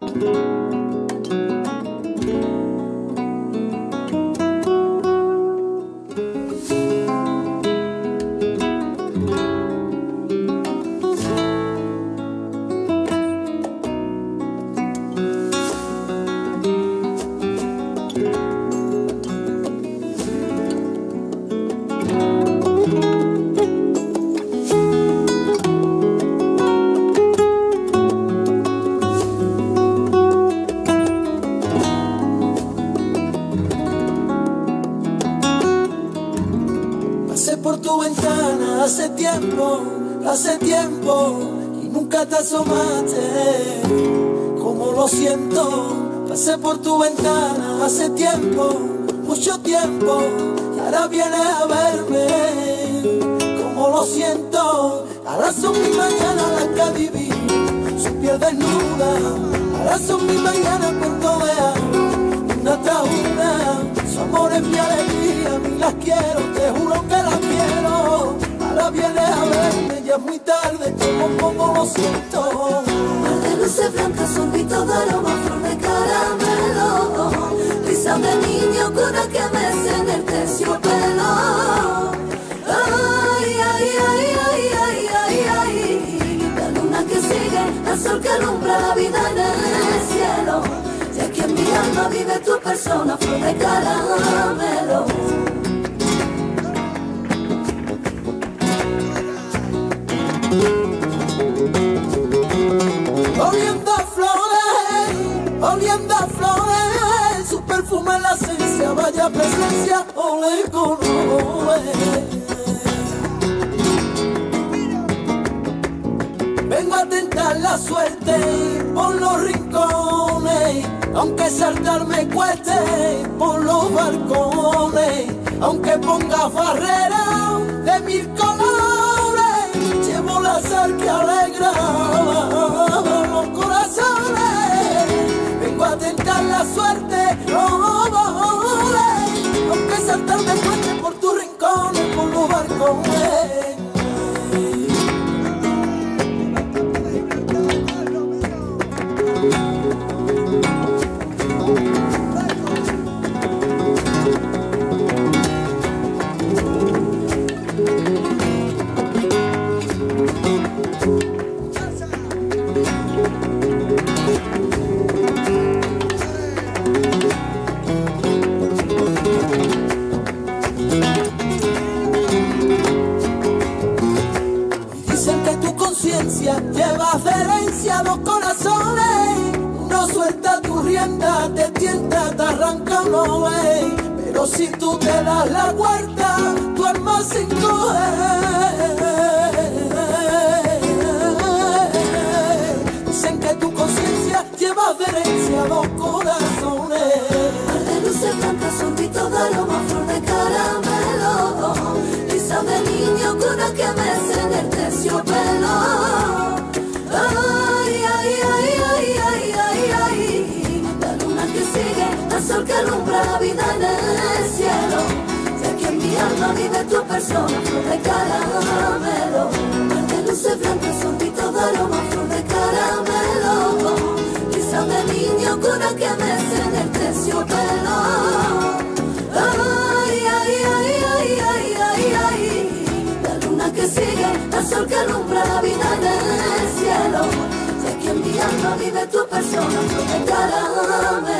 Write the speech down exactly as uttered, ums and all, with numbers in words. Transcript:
Hace tiempo, hace tiempo y nunca te asomaste. Como lo siento, pasé por tu ventana hace tiempo, mucho tiempo, y ahora vienes a verme. Como lo siento, ahora son mis mañanas las que viví, su piel desnuda. Ahora son mis mañanas cuando vea una tras una, su amor es mi alegría, a mí las quiero, te juro que las quiero. Ahora vienes a verme, ya es muy tarde, como como lo siento. Mar de luces blancas, sorbito de aroma, flor de caramelo, risa de niño, cuna que mece en el terciopelo. Ay, ay, ay, ay, ay, ay, ay, la luna que sigue, el sol que alumbra la vida en el cielo. Y aquí en mi alma vive tu persona, flor de caramelo. Oliendo a flores, oliendo a flores, su perfume en la esencia, vaya presencia, ole con ole. Vengo a tentar la suerte por los rincones, aunque saltar me cueste por los balcones, aunque ponga barreras de mil colores, llevo la sal que alegra los corazones. Vengo a tentar la suerte, oh, oh, oh, aunque saltar me cueste por tus rincones, por los balcones. Llevas de herencia dos corazones, uno suelta tu rienda, te tienta, te arranca uno, wey. Pero si tú te das la vuelta, tu alma se encoge. Dicen que tu conciencia lleva de herencia dos corazones. Mar de luces blancas, sorbito de aroma, flor de caramelo, risa de niño, cuna que mece en el terciopelo. Ay, ay, ay, ay, ay, ay, ay, la luna que sigue, el sol que alumbra la vida en el cielo. Y aquí en mi alma vive tu persona, flor de caramelo. Mar de luces blancas, sorbito de aroma, flor de caramelo, risa de niño, cuna que mece en el terciopelo. Ay, ay, ay, ay, ay, ay, ay, la luna que sigue, el sol que alumbra la vida en el cielo. Y aquí en mi alma vive tu persona, flor de caramelo.